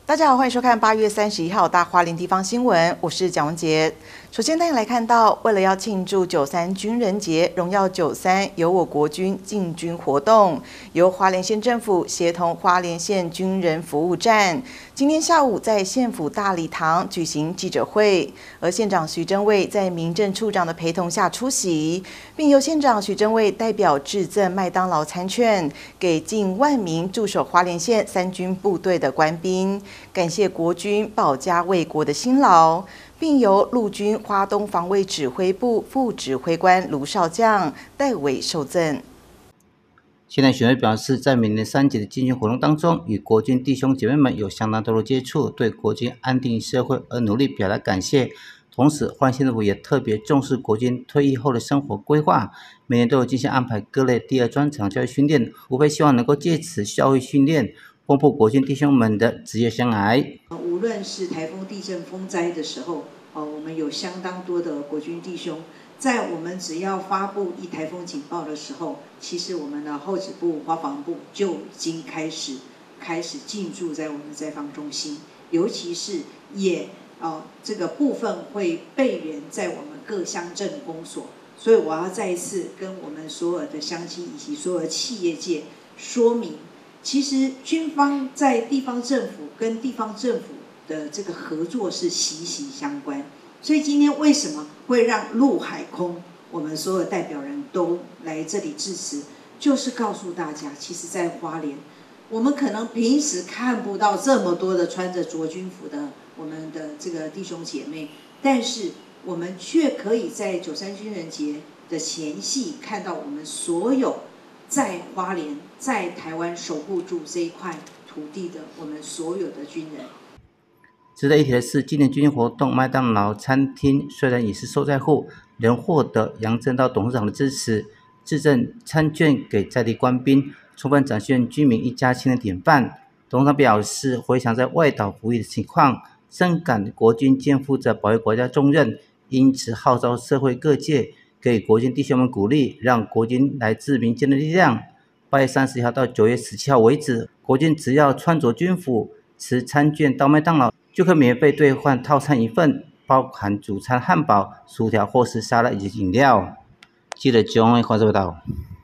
大家好，欢迎收看8月31号大花莲地方新闻，我是蒋文杰。首先带你来看到，为了要庆祝93军人节，荣耀93由我国军进军活动，由花莲县政府协同花莲县军人服务站，今天下午在县府大礼堂举行记者会，而县长徐榛蔚在民政处长的陪同下出席，并由县长徐榛蔚代表致赠麦当劳餐券给近10000名驻守花莲县3军部队的官兵。感谢国军保家卫国的辛劳，并由陆军花东防卫指挥部副指挥官卢少将代为受赠。 现在选委表示，在每年3节的进军活动当中，与国军弟兄姐妹们有相当多的接触，对国军安定社会而努力表达感谢。同时，花莲县政府也特别重视国军退役后的生活规划，每年都有进行安排各类第二专长教育训练，无非希望能够借此教育训练，丰富国军弟兄们的职业生涯。 无论是台风、地震、风灾的时候，我们有相当多的国军弟兄，在我们只要发布一台风警报的时候，其实我们的后指部、花防部就已经开始进驻在我们灾防中心，尤其是这个部分会备援在我们各乡镇公所，所以我要再一次跟我们所有的乡亲以及所有的企业界说明。其实军方在地方政府跟地方政府的这个合作是息息相关，所以今天为什么会让陆海空我们所有代表人都来这里致辞，就是告诉大家，其实在花莲，我们可能平时看不到这么多的穿着着军服的我们的这个弟兄姐妹，但是我们却可以在93军人节的前夕看到我们所有在花莲、在台湾守护住这一块土地的我们所有的军人。 值得一提的是，今年军训活动麦当劳餐厅虽然也是受灾户，仍获得杨正道董事长的支持，致赠餐券给在地官兵，充分展现军民一家亲的典范。董事长表示，回想在外岛服役的情况，深感国军肩负着保卫国家重任，因此号召社会各界给国军弟兄们鼓励，让国军来自民间的力量。8月31号到9月17号为止，国军只要穿着军服，持餐券到麦当劳，就可以免费兑换套餐1份，包含主餐汉堡、薯条或是沙拉以及饮料。记者钟慧华报道。